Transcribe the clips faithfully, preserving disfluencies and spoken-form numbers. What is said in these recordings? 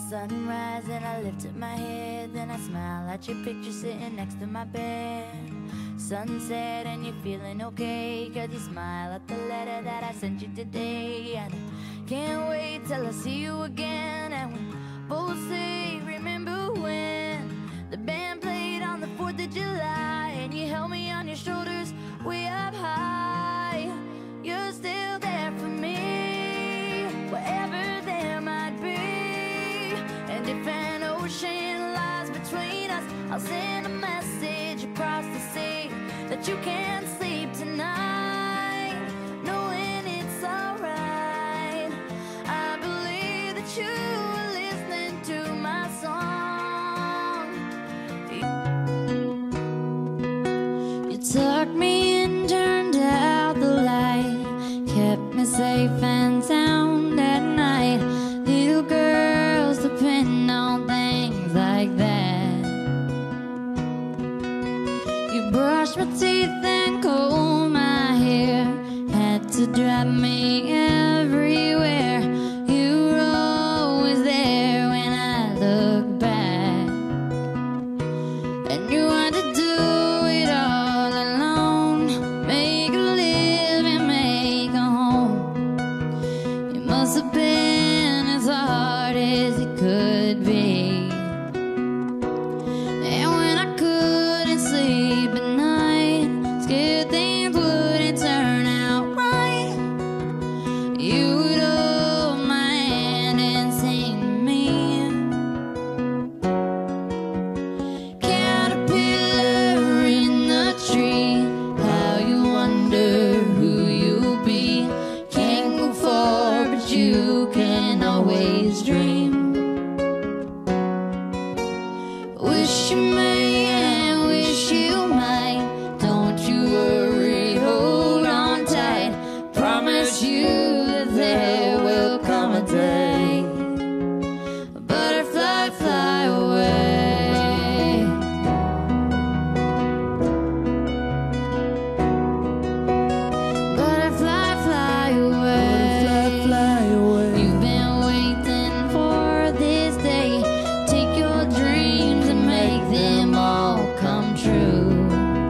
Sunrise and I lifted my head, then I smile at your picture sitting next to my bed. Sunset and you're feeling okay, cause you smile at the letter that I sent you today. And I can't wait till I see you again, and we both say, remember when the band played on the fourth of July, and you held me on your shoulders way up high. You're still there for me, wherever there might be. And if an ocean lies between us, I'll send a message across the sea that you can't sleep tonight, knowing it's alright. I believe that you are listening to my song. You tucked me in, turned out the light, kept me safe and sound at night. Little girls depend on things like that. You brushed my teeth and combed my hair, had to drive me everywhere. You were always there when I look back, and you had to do it all alone, make a living, make a home. You must have been as hard as it could be. And when I couldn't sleep at night, scared things wouldn't turn out right, you would hold my hand and sing to me. Caterpillar in the tree, how you wonder who you'll be. Can't go far, but you can always dream. Wish you may and wish you might. Don't you worry, hold on tight. Promise you that there will come a day. Butterfly, fly away. Butterfly, fly away. Butterfly, fly away. You've been waiting for this day. Take your dreams and make them all come true.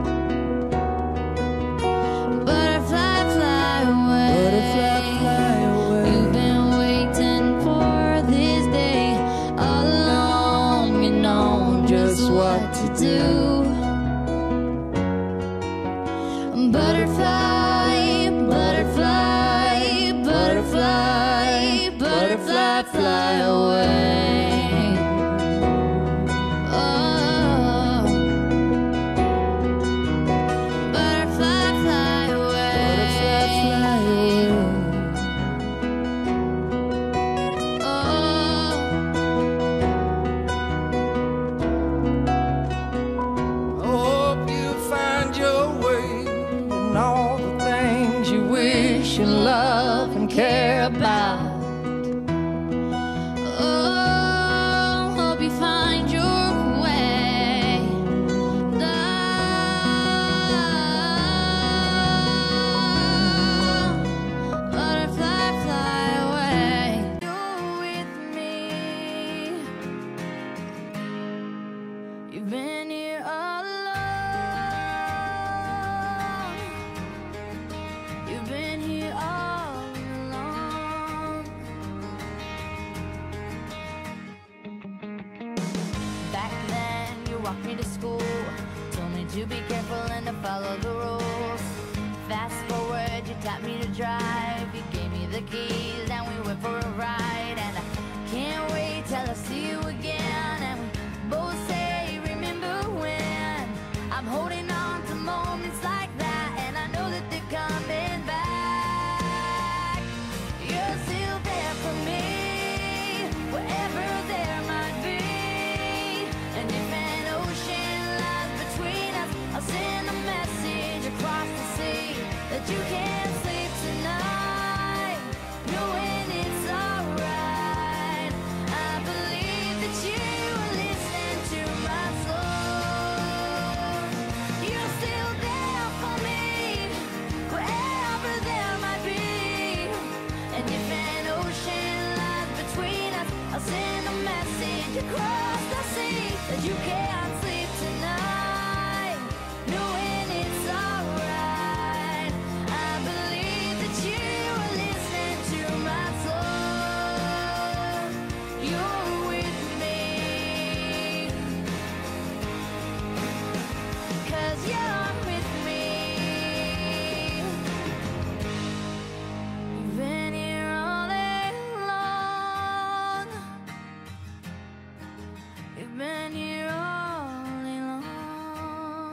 Butterfly, fly away. Butterfly, fly away. You've been waiting for this day all along. You know just what to do. Butterfly, butterfly, butterfly, butterfly, fly away. Oh, butterfly, fly away. Butterfly, fly away. Oh, Hope you find your way in all the things you wish and love and care about. oh, hope you find your way. The butterfly, fly away. You're with me. You've been here all along. You've been here all along. Back then, you walked me to school, told me to be careful and to follow the rules. Fast forward, you taught me to drive, you gave me the keys, and we went for a ride. And I can't wait till I see you again, and we both say, remember when. I'm holding on to moments like that, and I know that they're coming back. You're still there for me, wherever there might be. And if an ocean lies between us, I'll send a message across the sea that you can't sleep tonight, knowing it's alright. you can't sleep tonight, knowing it's alright. I believe that you are listening to my soul. You're with me, 'cause you're with me. You've been here all day long. You've been here all day long.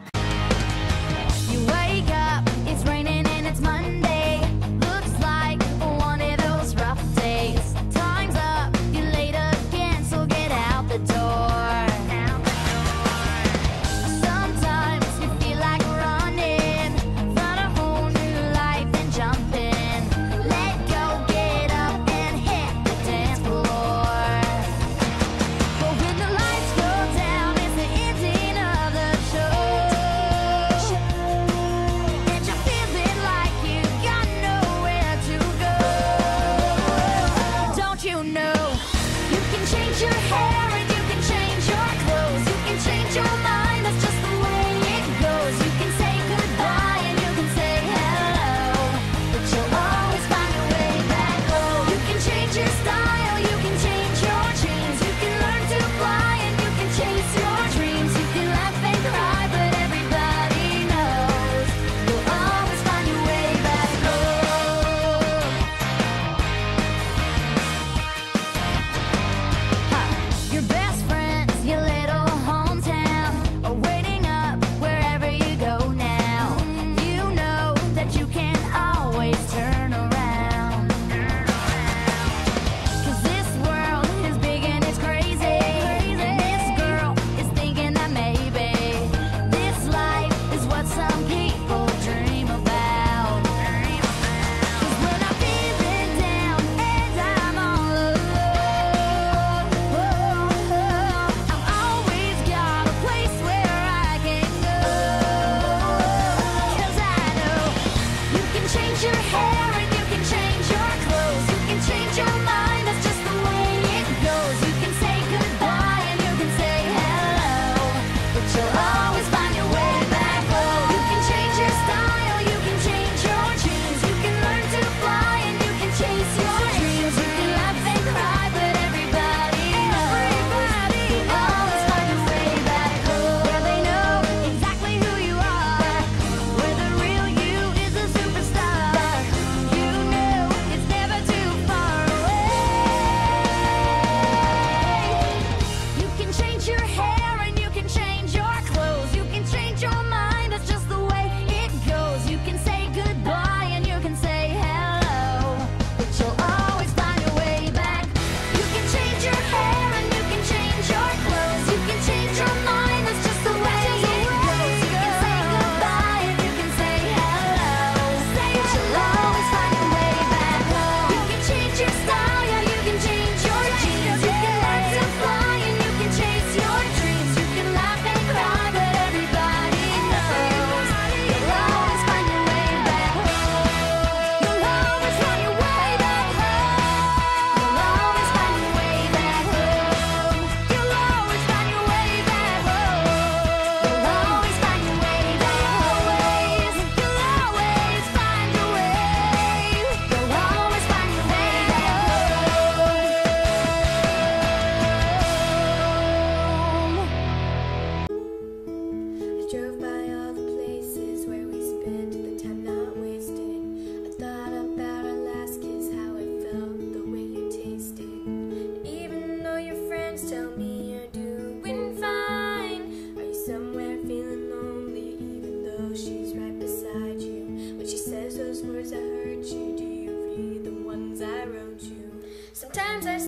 You wake up, it's raining and it's Monday. Looks like one of those rough days. Time's up, you're late again, so get out the door. Sometimes you feel like running, find a whole new life and jump in. Let go, get up and hit the dance floor. But when the lights go down, it's the ending of the show. And you're feeling like you got nowhere to go. Don't you know you can change your hair and you can change your clothes. You can change your mind, that's just the way it goes. You can say goodbye and you can say hello, but you'll always find a way back home. You can change your style, you can change your dreams. You can learn to fly and you can chase your dreams. You can laugh and cry, but everybody knows you'll always find your way back home. Huh. Your best friends, your little hometown, are waiting up wherever you go now. You know that you can always turn around. 'Cause this world is big and it's crazy. And this girl is thinking that maybe this life is what some people dream about. 'Cause when I'm feeling down and I'm all alone, I've always got a place where I can go. 'Cause I know you can change your hair and you can change your clothes. You can change your mind, that's just the way it goes. You can say goodbye and you can say hello, but you'll always find your way back home. You can change your style, you can change your dreams. You can learn to fly and you can chase your dreams. You can laugh and cry, but everybody knows you'll always find your way back home. Where they know exactly who you are, where the real you is a superstar. You know it's never too far away. You can change your hair and you can change your clothes. You can change your mind, that's just the way it goes. You can say goodbye and you can say hello, but you'll always find your way back. You can change your hair and you can change your clothes. You can change your mind, that's just the way it goes. You can say goodbye and you can say hello, but you'll always find your way back home. You can change your style, yeah, you can change your jeans. You can learn to fly and you can chase your dreams. You can laugh and cry, but everybody knows you'll always find your way back home. You'll always find your way back home. You'll always find your way back home. You'll always find your way back home. You'll always find your way back always. You'll always find your way. You'll always find your way back home. I drove by all the places where we spent the time not wasted. I thought about our last kiss, how it felt, the way you tasted. Even though your friends tell me you're doing fine, are you somewhere feeling lonely even though she's right beside you? When she says those words that hurt you, do you read the ones I wrote you? Sometimes I